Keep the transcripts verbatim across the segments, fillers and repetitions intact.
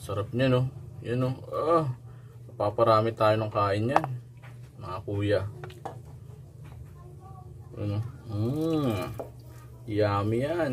Sarap niya, no? Yan, no? Ah, paparami tayo ng kain yan, mga kuya. Ano? Mmm. Yummy yan.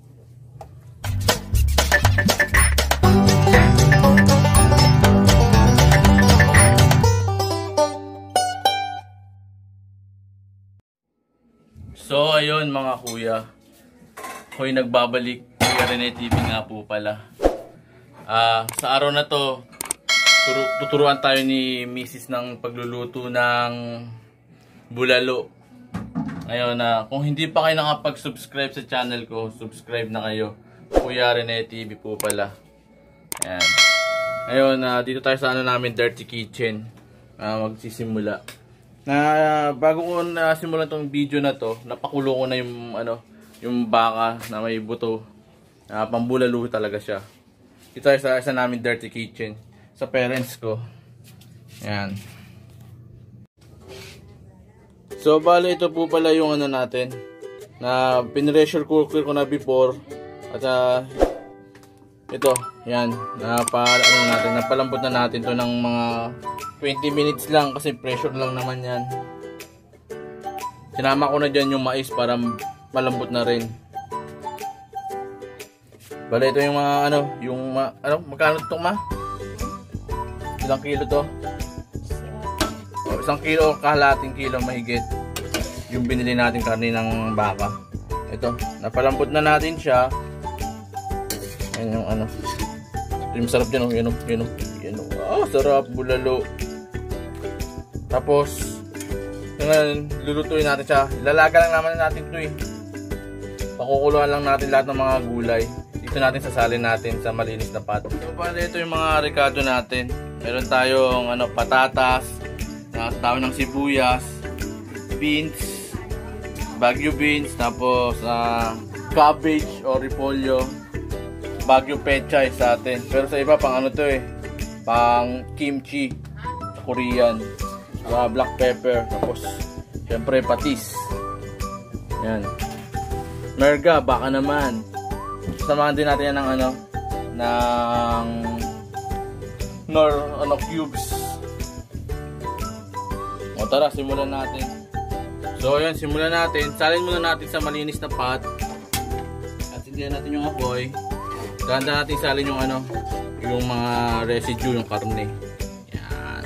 So, ayun mga kuya. Ako'y nagbabalik. Kuya Rene T V nga po pala. Uh, sa araw na to, turu tuturuan tayo ni Missus ng pagluluto ng bulalo. Ngayon na, uh, kung hindi pa kayo nakapag-subscribe sa channel ko, subscribe na kayo. Kuya Rene T V po pala. Ayan. Ngayon, uh, dito tayo sa ano namin, Dirty Kitchen. Uh, magsisimula. Na uh, bago ko na simulan tong video na to, napakulo ko na yung ano, yung baka na may buto. Uh, pambulalo talaga siya. Ito ay sa isa namin Dirty Kitchen sa parents ko. Ayan. So bale ito po pala yung ano natin na pinressure cooker ko na before at uh, ito, yan, na pa ano natin, napalambot na natin to ng mga twenty minutes lang kasi pressure lang naman yan. Sinama ko na dyan yung mais para malambot na rin. Bale ito yung mga ano, yung ma, ano, magkano ito ma? Ilang kilo to? O, isang kilo o kalahating kilo mahigit yung binili natin karne ng baka. Ito, napalambot na natin siya. Ayan yung ano. Ito yung sarap dyan, oh. Yan, oh. Yan, oh. Yan, oh. Ah, sarap, bulalo. Tapos, ngayon, lulutuin natin siya. Lalaga lang naman natin ito eh. Pakukuluan lang natin lahat ng mga gulay. Dito natin sasalin natin sa malinis na pot. So, pala ito yung mga ricado natin. Meron tayong ano, patatas, tawag ng sibuyas, beans, Baguio beans, tapos uh, cabbage o repolyo. Baguio pechay sa atin. Pero sa iba pang ano to eh, pang kimchi sa Korean, uh, black pepper, tapos syempre patis. Yan, merga, baka naman. Samahan din natin yan ng ano, ng nor ano cubes. O tara, simulan natin. So yan, simulan natin. Salin muna natin sa malinis na pot at sindihan natin yung apoy. Ganda natin salin yung ano, yung mga residue, yung karne. Yan.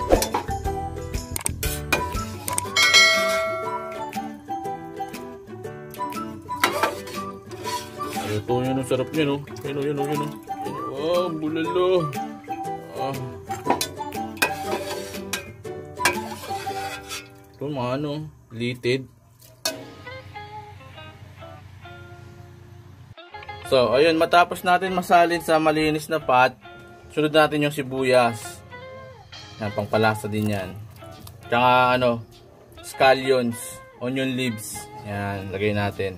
Ito yun, ang sarap niya, no? Yun, yun, yun, yun. Oh, bulalo. Oh. Ito mga ano, litid. So, ayun, matapos natin masalin sa malinis na pot, sunod natin yung sibuyas. Yan, pangpalasa din yan. Tsaka, ano, scallions, onion leaves. Yan, lagay natin.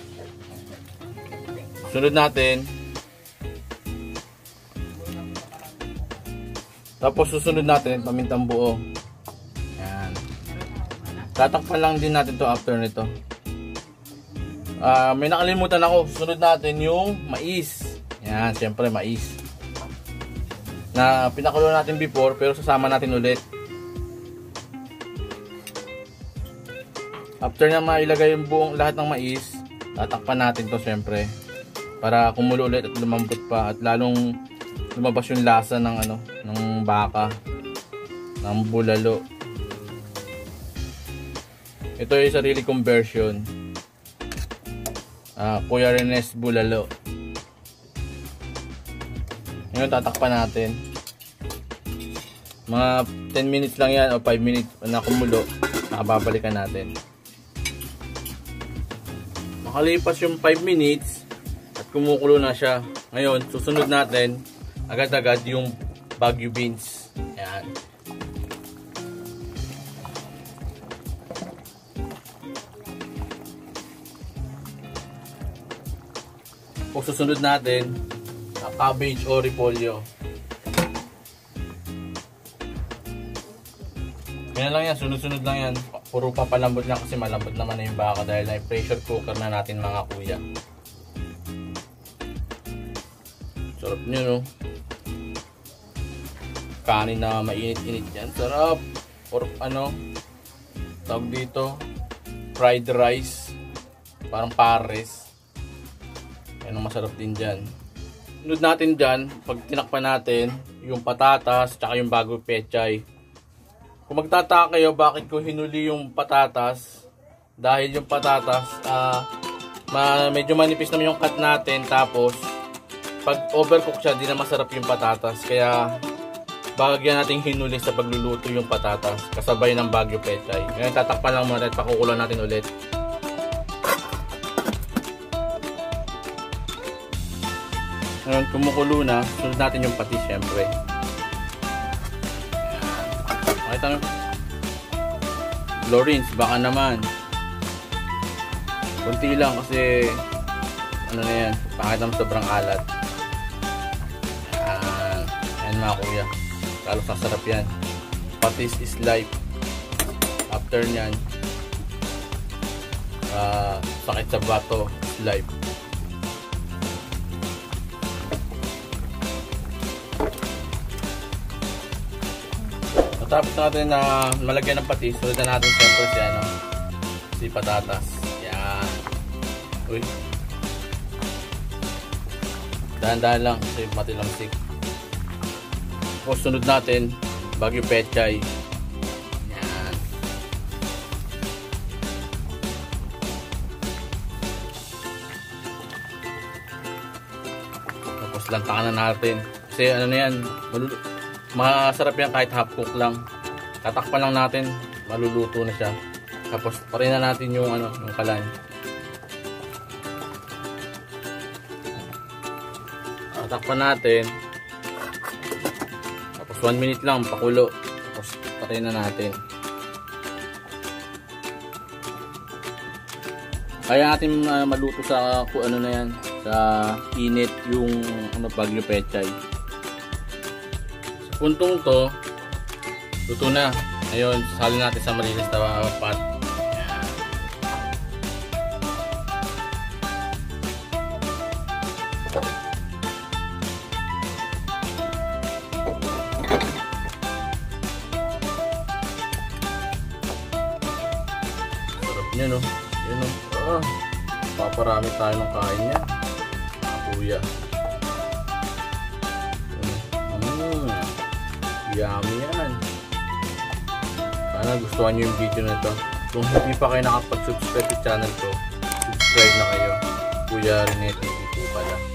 Sunod natin. Tapos, susunod natin, pamintang buo. Yan. Tatakpan lang din natin to after nito. Uh, may nakalimutan ako. Sunod natin yung mais. Yan, syempre mais. Na pinakulo natin before pero sasama natin ulit. After na mailagay yung buong lahat ng mais, tatakpan natin to syempre para kumulo ulit at lumambot pa at lalong lumabas yung lasa ng ano, ng baka, ng bulalo. Ito yung sarili kong version. Uh, Kuya Rene's bulalo. Ngayon tatakpan natin. Mga ten minutes lang yan o five minutes na kumulo. Nakababalikan natin. Makalipas yung five minutes at kumukulo na siya. Ngayon susunod natin agad-agad yung Baguio beans. Yan. O susunod natin uh, cabbage o repolyo. Ganyan lang yan, sunod-sunod lang yan. Puro papalambot lang kasi malambot naman na yung baka dahil na pressure cooker na natin mga kuya. Sarap nyo, no? kanin na mainit-init yan. Sarap. Or ano, tawag dito, fried rice. Parang pares. Yan ang masarap din dyan. Sunod natin dyan, pag tinakpan natin, yung patatas, tsaka yung bago pechay. Kung magtataka kayo bakit ko hinuli yung patatas, dahil yung patatas, ah, uh, medyo manipis naman yung cut natin, tapos, pag overcook siya, di na masarap yung patatas. Kaya, bagyan natin hinuli sa pagluluto yung patatas, kasabay ng bagyo pechay. Ngayon, tatakpan lang muna at pakukulan natin ulit. Ngayon, kumukulo na, sunod natin yung patis syempre. Makita nyo? Lawrence, baka naman. Kunti lang kasi, ano na yan, pakita mo sobrang alat. Yan, yan mga kuya. Lalo sasarap yan. Patis is life. After nyan, uh, sakit sa bato is life. Tapos natin na malagyan ng patis, sulit na natin siyempre si ano, si patatas. Yan. Uy. Dahan-dahan lang kasi matilamsik. Tapos sunod natin, bagyo pechay. Yan. Tapos lantakan na natin. Kasi ano na yan, maluluto. Masarap yan kahit half cook lang. Tatakpan lang natin, maluluto na siya. Tapos parin na natin yung ano, yung kalan. Tatakpan natin. Tapos one minute lang pakulo. Tapos parin na natin. Kaya natin uh, maluto sa kung ano na yan, sa init yung ano, bagyo pechay. Puntong to, luto na. Ngayon, sasalin natin sa malinis na pot. Yan. Sarap niya, no? Yun, no? Ah, paparami tayo ng kain niya. Kuya. Yummy yan. Sana gustuhan nyo yung video na ito. Kung hindi pa kayo nakapag-subscribe sa channel ko, subscribe na kayo. Kuya Rene T V po pala.